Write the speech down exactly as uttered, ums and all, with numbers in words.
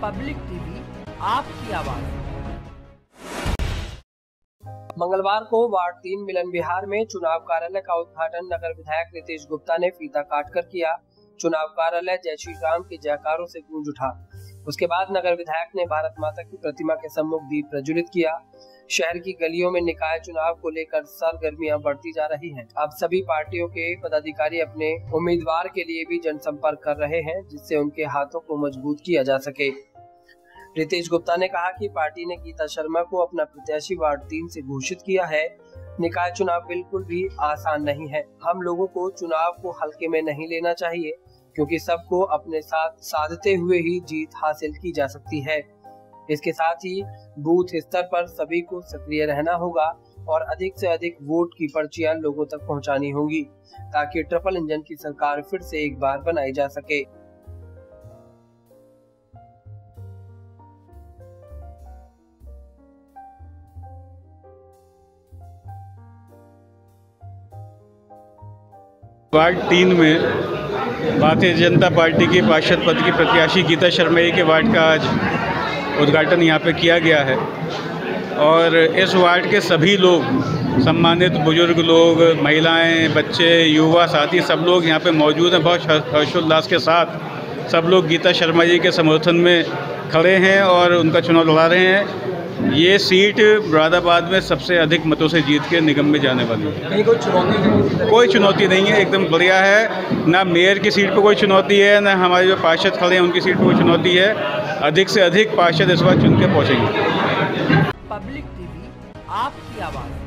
Public TV, आपकी आवाज। मंगलवार को वार्ड तीन मिलन विहार में चुनाव कार्यालय का उद्घाटन नगर विधायक रितेश गुप्ता ने फीता काटकर किया। चुनाव कार्यालय जय श्री राम के जयकारों से गूंज उठा। उसके बाद नगर विधायक ने भारत माता की प्रतिमा के सम्मुख दीप प्रज्वलित किया। शहर की गलियों में निकाय चुनाव को लेकर सरगर्मियां बढ़ती जा रही हैं। अब सभी पार्टियों के पदाधिकारी अपने उम्मीदवार के लिए भी जनसंपर्क कर रहे हैं, जिससे उनके हाथों को मजबूत किया जा सके। रितेश गुप्ता ने कहा कि पार्टी ने गीता शर्मा को अपना प्रत्याशी वार्ड तीन से घोषित किया है। निकाय चुनाव बिल्कुल भी आसान नहीं है। हम लोगों को चुनाव को हल्के में नहीं लेना चाहिए, क्योंकि सबको अपने साथ साधते हुए ही जीत हासिल की जा सकती है। इसके साथ ही बूथ स्तर पर सभी को सक्रिय रहना होगा और अधिक से अधिक वोट की पर्चियां लोगों तक पहुंचानी होंगी, ताकि ट्रिपल इंजन की सरकार फिर से एक बार बनाई जा सके। वार्ड तीन में भारतीय जनता पार्टी की पार्षद पद की प्रत्याशी गीता शर्मा जी के वार्ड का आज उद्घाटन यहाँ पे किया गया है और इस वार्ड के सभी लोग, सम्मानित बुजुर्ग लोग, महिलाएं, बच्चे, युवा साथी सब लोग यहाँ पे मौजूद हैं। बहुत हर्षोल्लास के साथ सब लोग गीता शर्मा जी के समर्थन में खड़े हैं और उनका चुनाव लड़ा रहे हैं। ये सीट मुरादाबाद में सबसे अधिक मतों से जीत के निगम में जाने वाली है। कहीं कोई चुनौती नहीं? कोई चुनौती नहीं है, एकदम बढ़िया है। ना मेयर की सीट पर कोई चुनौती है, ना हमारे जो पार्षद खड़े हैं उनकी सीट पर कोई चुनौती है। अधिक से अधिक पार्षद इस बार चुन के पहुँचेंगे। पब्लिक टीवी, आपकी आवाज़।